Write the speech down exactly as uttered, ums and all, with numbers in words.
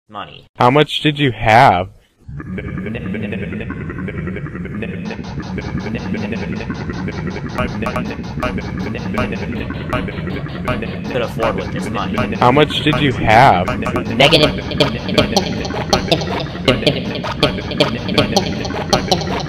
Money. How much did you have? Could afford with this money. How much did you have? Negative.